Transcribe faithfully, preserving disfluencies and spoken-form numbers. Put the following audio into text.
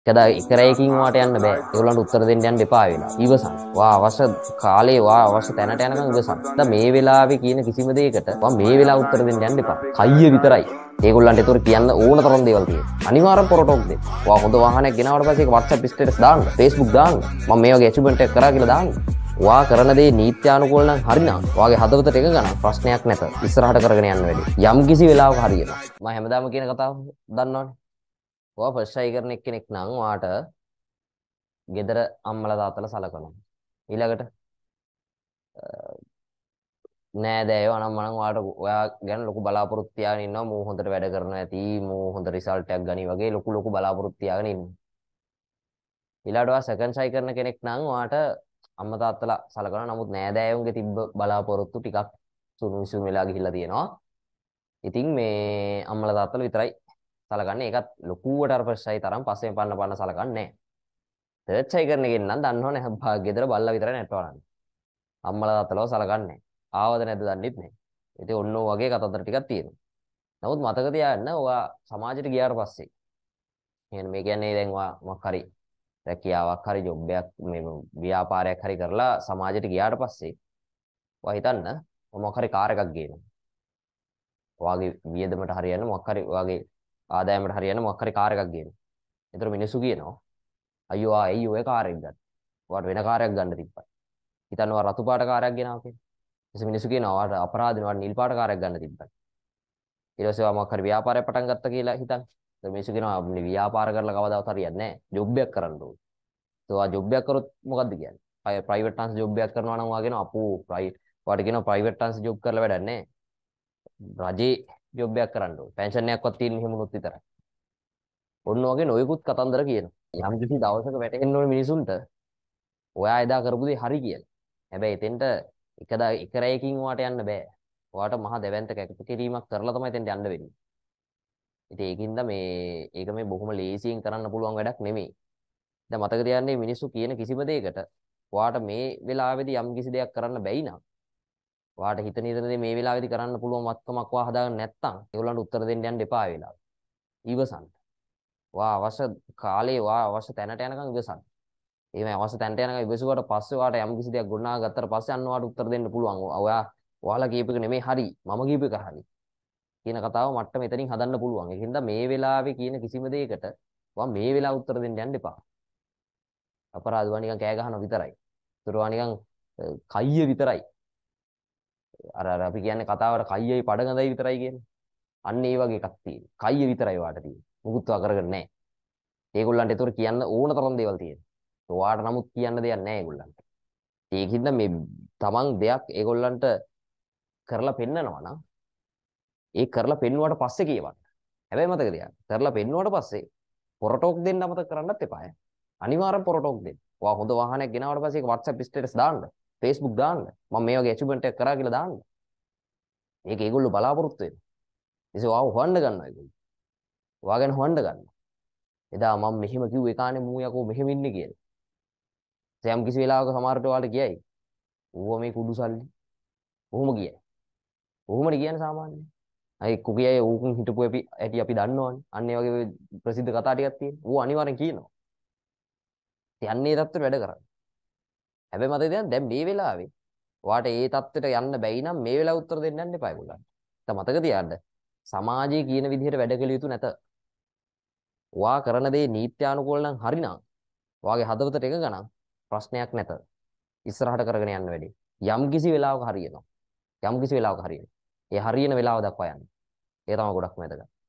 කදා එක රැයකින් වාට යන්න බෑ. ඒගොල්ලන්ට උත්තර දෙන්න යන්න එපා වෙලා. ඉවසන්න. වා අවශ්‍ය කාලේ වා අවශ්‍ය තැනට යනකම් ඉවසන්න. දැන් මේ වෙලාවේ කියන කිසිම දෙයකට වා මේ වෙලාව උත්තර දෙන්න යන්න එපා. කයිය විතරයි. ඒගොල්ලන්ට ඒතර කියන්න ඕන තරම් දේවල් තියෙනවා. අනිවාර්යෙන් පොරටෝක් දෙන්න. වා හොඳ වාහනයක් ගෙනාවට පස්සේ ඒක WhatsApp status දාන්න, Facebook දාන්න. මම මේ වගේ achievement එකක් කරා කියලා දාන්න. වා කරන දේ නීත්‍යානුකූල නම් හරිනම් වාගේ හදවතට එක ගන්න ප්‍රශ්නයක් නැත. ඉස්සරහට කරගෙන යන්න වැඩි. යම් කිසි වෙලාවක හරියනවා. මම හැමදාම කියන කතාව දන්නවනේ. ඔයා ෆස්ට් ට්‍රයි කරන එක්කෙනෙක් නම් ඔයාට ගෙදර අම්මලා තාත්තලා සලකනවා. ඊළඟට නෑදෑයෝ අනම්මනම් ඔයාට ඔයා ගැන ලොකු බලාපොරොත්තු තියාගෙන ඉන්නවා. මූ හොඳට වැඩ කරනවා ඇති, මූ හොඳ රිසල්ට් එකක් ගනි වගේ ලොකු ලොකු බලාපොරොත්තු තියාගෙන ඉන්නවා. ඊළඟට ඔයා සෙකන්ඩ් ට්‍රයි කරන කෙනෙක් නම් ඔයාට අම්මා තාත්තලා සලකනවා. නමුත් නෑදෑයෝන්ගේ තිබ්බ බලාපොරොත්තු ටිකක් සුණු විසුණු වෙලා ගිහිල්ලා තියෙනවා. ඉතින් මේ අම්මලා තාත්තලා විතරයි සලකන්නේ. ඒකත් ලොකුවට අර ෆස්ට් ට්‍රයි තරම් පස්සේ පන්න පන්න සලකන්නේ නැහැ. තර්ඩ් ට්‍රයි කරන එකෙන් නම් දන්නවනේ ගෙදර බල්ලා විතරයි නැටවරන්නේ. අම්මලා තාත්තලාව සලකන්නේ නැහැ. ආවද නැද්ද දන්නෙත් නැහැ. ඉතින් ඔන්න ඔය වගේ කතන්දර ටිකක් තියෙනවා. නමුත් මතක තියාගන්න ඔයා සමාජයට ගියාට පස්සේ කියන්නේ මේ කියන්නේ දැන් ඔයා මොකක් හරි රැකියාවක් හරි ජොබ් එකක් මේ ව්‍යාපාරයක් හරි කරලා සමාජයට ගියාට පස්සේ ඔයා හිතන්න මොකක් හරි කාර් එකක් ගේනවා. ඔයාගේ වියදමට හරියන්න මොකක් හරි ඔයාගේ ආදායමට හරියන්න මොකක් හරි කාර් එකක් ගේනවා. ඒතර මිනිස්සු කියනවා අයියෝ ආ ඇයි ඔය කාර් එක ගන්න. ඔයාට වෙන කාර් එකක් ගන්න තිබ්බා. හිතන්න ඔයා රතු පාට කාර් එකක් ගෙනාවා කියලා. ඊට මිනිස්සු කියනවා ඔයාට අපරාධනේ ඔයාට නිල් පාට කාර් එකක් ගන්න තිබ්බා. ඊට පස්සේ ඔයා මොකක් හරි ව්‍යාපාරයක් පටන් ගත්තා කියලා හිතන්න. ඒතර මිනිස්සු කියනවා මේ ව්‍යාපාර කරලා කවදාවත් හරියන්නේ නැහැ. ජොබ් එකක් කරන්න ඕනේ. ඒ ඔයා ජොබ් එකක් කරොත් මොකද්ද කියන්නේ? අය ප්‍රයිවට් ට්‍රාන්ස් ජොබ් එකක් කරනවා නම් ඔයා කියනවා අපෝ ප්‍රයි ඔයාට කියනවා ප්‍රයිවට් ට්‍රාන්ස් ජොබ් කරලා වැඩක් නැහැ. රජේ ජොබ් එකක් කරන්න ඕනේ. පෙන්ෂන් එකක්වත් තියෙන හිමුනොත් විතරයි. ඔන්න වගේ නොයෙකුත් කතන්දර කියනවා. යම් කිසි දවසක වැටෙන්න ඕනේ මිනිසුන්ට ඔයා එදා කරපු දේ හරි කියලා. හැබැයි එතෙන්ට එකදා එක රැයකින් ඔයාට යන්න බෑ. ඔයාට මහා දැවැන්ත කැපකිරීමක් කරලා තමයි එතෙන්ට යන්න වෙන්නේ. ඉතින් ඒකින්ද මේ ඒක මේ බොහොම ලේසියෙන් කරන්න පුළුවන් වැඩක් නෙමෙයි. දැන් මතක තියාගන්න මිනිස්සු කියන කිසිම දෙයකට ඔයාට මේ වෙලාවේදී යම් කිසි දෙයක් කරන්න බැයි නම් ඔයාට හිතන හිතන දේ මේ වෙලාවේදී කරන්න පුළුවන් මත්කමක් ඔයා හදාගන්න නැත්නම් ඒගොල්ලන්ට උත්තර දෙන්න යන්න එපා ඒ වෙලාවට. ඉවසන්න. ඔයා අවශ්‍ය කාලේ ඔයා අවශ්‍ය තැනට යනකම් ඉවසන්න. එහෙම අවශ්‍ය තැනට යනකම් ඉවසුවාට පස්සේ ඔයාට යම් කිසි දෙයක් ගොඩනගා ගත්තට පස්සේ අන්න ඔයාට උත්තර දෙන්න පුළුවන්. ඔයා ඔයාලා කියපු එක නෙමෙයි හරි. මම කියපු එක හරි. කියන කතාව මට මෙතනින් හදන්න පුළුවන්. ඒකින්ද මේ වෙලාවේ කියන කිසිම දෙයකට ඔයා මේ වෙලාව උත්තර දෙන්න යන්න එපා. අපරාධවා නිකන් කෑ ගහනවා විතරයි. ඒතරවා නිකන් කයිය විතරයි. අර අර අපි කියන්නේ කතාවට කයියයි පඩගඳයි විතරයි කියන්නේ. අන්න ඒ වගේ එකක් තියෙනවා. කයිය විතරයි වාට තියෙන්නේ. මුකුත්වා කරගන්න නැහැ. ඒගොල්ලන්ට ඒතර කියන්න ඕන තරම් දේවල් තියෙනවා. ඔයාට නමුත් කියන්න දෙයක් නැහැ ඒගොල්ලන්ට. ඒකින්ද මේ තමන් දෙයක් ඒගොල්ලන්ට කරලා පෙන්නනවා නම් ඒ කරලා පෙන්නුවාට පස්සේ කියවන්න. හැබැයි මතක තියාගන්න. කරලා පෙන්නුවාට පස්සේ පොරටෝක් දෙන්න අමතක කරන්නත් එපා. අනිවාර්යෙන් පොරටෝක් දෙන්න. ඔයා හොඳ වාහනයක් ගෙනාවට පස්සේ ඒක WhatsApp status දාන්න, Facebook දාන්න. මම මේ වගේ achievement එකක් කරා කියලා දාන්න. මේක ඒගොල්ලෝ බලාපොරොත්තු වෙනවා. ඉතින් ඔයාව හොයන්න ගන්නවා ඒගොල්ලෝ. ඔයා ගැන හොයන්න ගන්නවා. එදා මම මෙහෙම කිව්වේ කානේ මූ යකෝ මෙහෙම ඉන්නේ කියලා. සෑම් කිසි වෙලාවක සමහරට ඔයාලට කියයි. ඌව මේ කුඩු සල්ලි. කොහොම කියයි. කොහොමද කියන්නේ සාමාන්‍යයෙන්? අය කුකියයි ඌකුන් හිටපු අපි ඇටි අපි දන්නවනේ. අන්න ඒ වගේ ප්‍රසිද්ධ කතා ටිකක් තියෙනවා. ඌ අනිවාර්යෙන් කියනවා. යන්නේ තත්ත්වෙට වැඩ කරන්නේ. හැබැයි මතක තියාගන්න දැන් මේ වෙලාවේ ඔයාට ඒ தත්ත්වයට යන්න බැයි නම් මේ වෙලාව උත්තර දෙන්න යන්න එපා ඒගොල්ලන්ට. දැන් මතක තියාගන්න සමාජයේ කියන විදිහට වැඩ කළ යුතු නැත. ඔයා කරන දේ නීත්‍යානුකූල නම් හරිනම් ඔයාගේ හදවතට එක ගණන් ප්‍රශ්නයක් නැත. ඉස්සරහට කරගෙන යන්න වැඩි. යම් කිසි වෙලාවක හරියනවා. යම් කිසි වෙලාවක හරියනවා. ඒ හරියන වෙලාව දක්වා යන්න. ඒ තමයි ගොඩක් වැදගත්.